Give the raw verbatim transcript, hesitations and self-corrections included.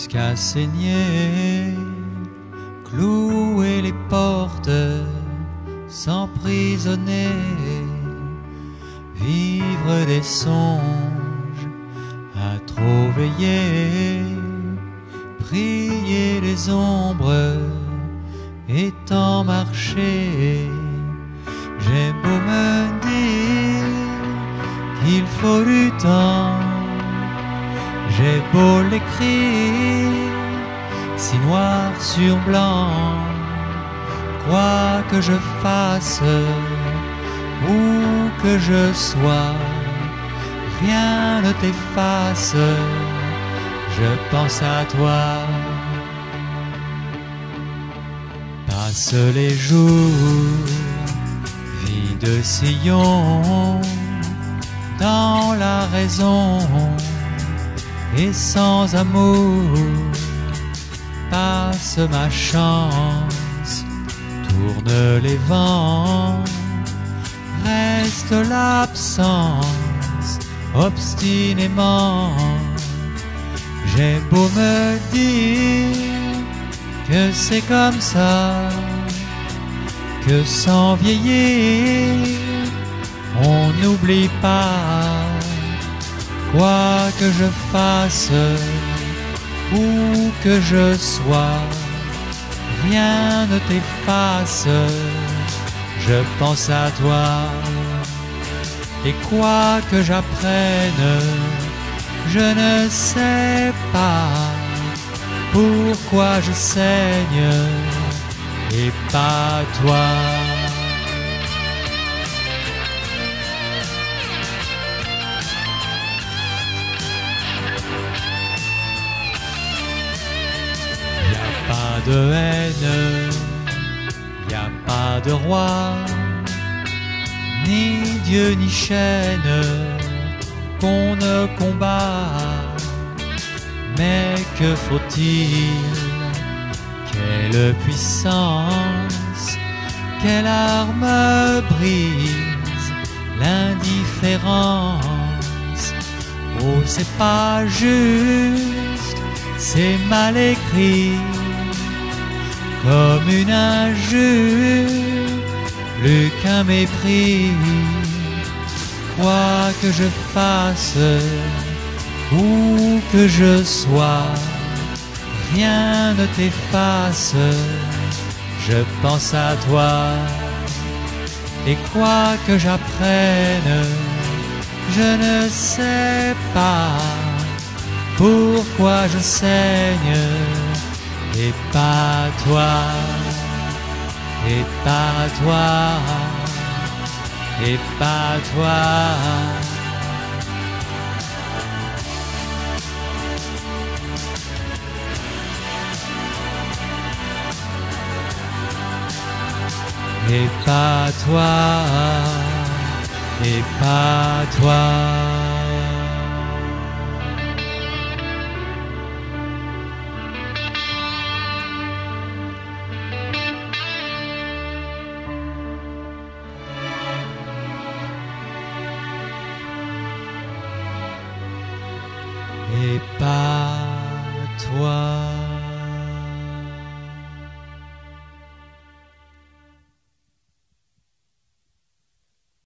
jusqu'à saigner, clouer les portes, s'emprisonner, vivre des songes à trop veiller, prier les ombres et tant marcher. J'ai beau me dire qu'il faut du temps, j'ai beau l'écrire si noir sur blanc, quoi que je fasse, où que je sois, rien ne t'efface, je pense à toi. Passe les jours, vie de sillon, dans la raison et sans amour, passe ma chance, tourne les vents, reste l'absence obstinément. J'ai beau me dire que c'est comme ça, que sans vieillir on n'oublie pas, quoi que je fasse, où que je sois, rien ne t'efface, je pense à toi. Et quoi que j'apprenne, je ne sais pas pourquoi je saigne et pas toi. Pas de haine, y a pas de roi, ni Dieu ni chaîne qu'on ne combat. Mais que faut-il? Quelle puissance, quelle arme brise l'indifférence? Oh, c'est pas juste, c'est mal écrit, comme une injure, plus qu'un mépris. Quoi que je fasse, où que je sois, rien ne t'efface, je pense à toi. Et quoi que j'apprenne, je ne sais pas pourquoi je saigne et pas toi, et pas toi, et pas toi. Et pas toi, et pas toi. Et pas toi.